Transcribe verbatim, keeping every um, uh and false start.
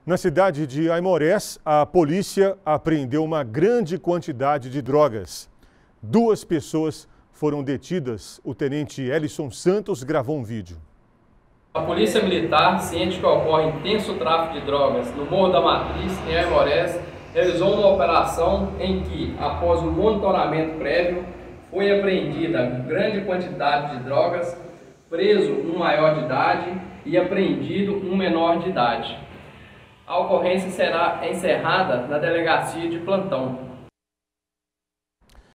Na cidade de Aimorés, a polícia apreendeu uma grande quantidade de drogas. Duas pessoas foram detidas. O tenente Elison Santos gravou um vídeo. A Polícia Militar, ciente que ocorre intenso tráfico de drogas no Morro da Matriz, em Aimorés, realizou uma operação em que, após um monitoramento prévio, foi apreendida grande quantidade de drogas, preso um maior de idade e apreendido um menor de idade. A ocorrência será encerrada na delegacia de plantão.